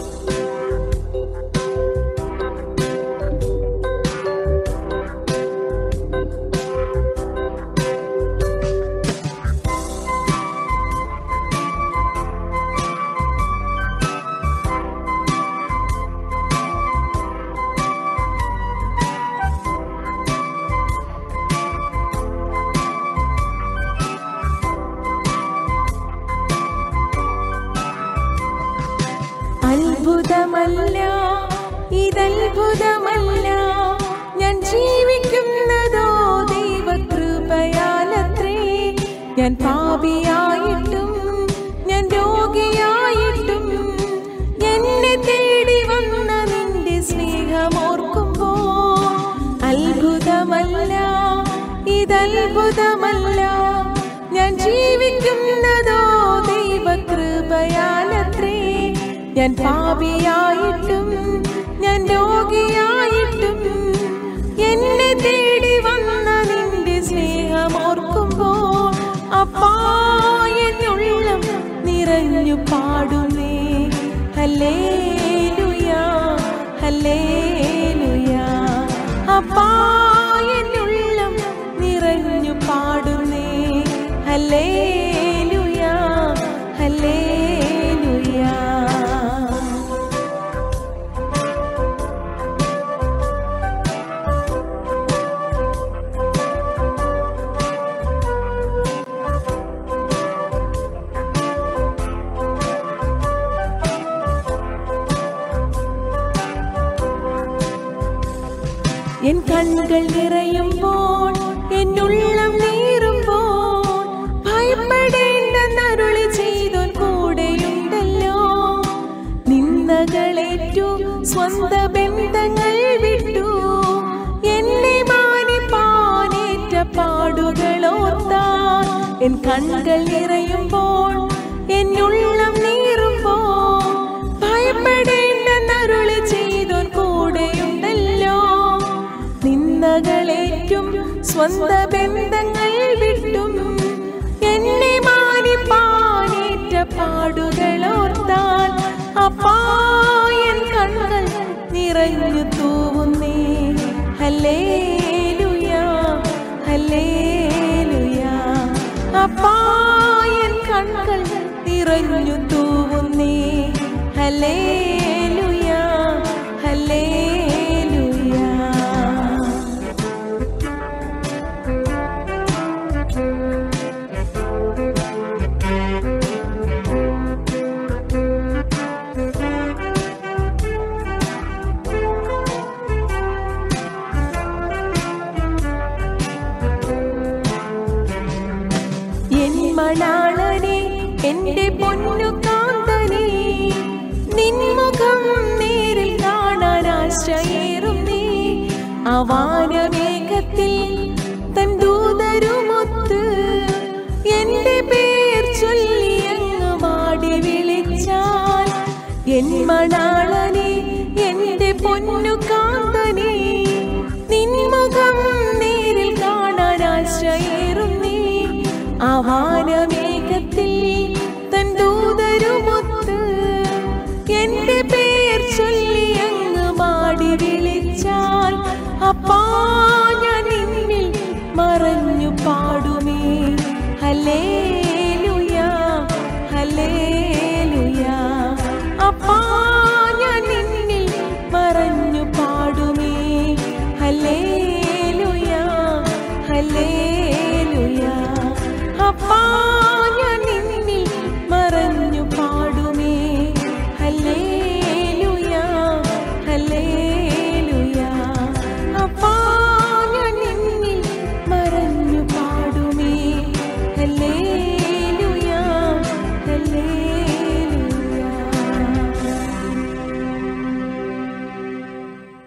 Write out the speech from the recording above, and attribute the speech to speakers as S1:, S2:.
S1: അത്ഭുതമല്ല ഇതത്ഭുതമല്ല ഞാൻ ജീവിക്കുന്നതോ ദൈവകൃപയാലത്രേ ഞാൻ പാപിയായിട്ടും ഞാൻ രോഗിയായിട്ടും എന്നെ തേടി വന്ന നിന്റെ സ്നേഹമോർക്കുമ്പോൾ അത്ഭുതമല്ല ഇതത്ഭുതമല്ല ഞാൻ ജീവിക്കുന്നതോ ദൈവകൃപയാലത്രേ ഞാൻ പാപിയായിട്ടും ഞാൻ രോഗിയായിട്ടും എന്നെ തേടി വന്ന നിന്റെ സ്നേഹമോർക്കുമ്പോൾ അപ്പാ എന്നുള്ളം നിറഞ്ഞു പാടുന്നേ ഹല്ലേലൂയാ ഹല്ലേലൂയാ അപ്പാ എന്നുള്ളം നിറഞ്ഞു പാടുന്നേ ഹല്ലേലൂയാ ഹല്ലേലൂയാ. എൻ കണ്ണുകൾ നിറയുമ്പോൾ എന്നുള്ളം നീറുമ്പോൾ ഭയപ്പെടേണ്ടെന്നരുളി ചെയ്തോൻ കൂടെയുണ്ടല്ലോ. നിന്ദകളേറ്റു സ്വന്ത ബന്ധങ്ങൾ വിട്ടു എന്നെ മാനിപ്പാനേറ്റ പാടുകളോർത്താൽ എൻ കണ്ണുകൾ നിറയുമ്പോൾ എന്നുള്ളം നീറുമ്പോൾ ഭയപ്പെടേണ്ടെന്നരുളി ചെയ്തോൻ കൂടെയുണ്ടല്ലോ. നിന്ദകളേറ്റും സ്വന്ത ബന്ധങ്ങൾ വിട്ടും എന്നെ മാനിപ്പാനേറ്റ പാടുകളോർത്താൽ അപ്പാ എൻ കണ്ണുകൾ നിറഞ്ഞു തൂവുന്നേ ഹല്ലേലൂയാ ഹല്ലേലൂയാ അപ്പാ എൻ കണ്ണുകൾ നിറഞ്ഞു തൂവുന്നേ ഹല്ലേലൂയാ ഹല്ലേലൂയാ. എൻ മണാളനെ എന്റെ പൊന്നു കാന്തനെ നിൻമുഖം നേരിൽ കാണാൻ ആശയേറും നീ. അവാനമേഘത്തിൽ തൻ ദൂതരുമൊത്ത് എന്റെ പേർ ചൊല്ലി അങ്ങ് മാടി വിളിച്ചാൽ എൻ മണാളനെ എന്റെ പൊന്നു കാന്തനെ നിൻമുഖം നേരിൽ കാണാൻ ആശയേറും നീ. അവാനമേഘത്തിൽ തൻ ദൂതരുമൊത്ത് എന്റെ പേർ ചൊല്ലി അങ്ങ് മാടി വിളിച്ചാൽ അപ്പാ ഞാൻ നിന്നിൽ മറഞ്ഞു പാടുമേ ഹല്ലേലൂയാ ഹല്ലേലൂയാ അപ്പാ ഞാൻ നിന്നിൽ മറഞ്ഞു പാടുമേ ഹല്ലേലൂയാ ഹല്ലേലൂയാ അപ്പാ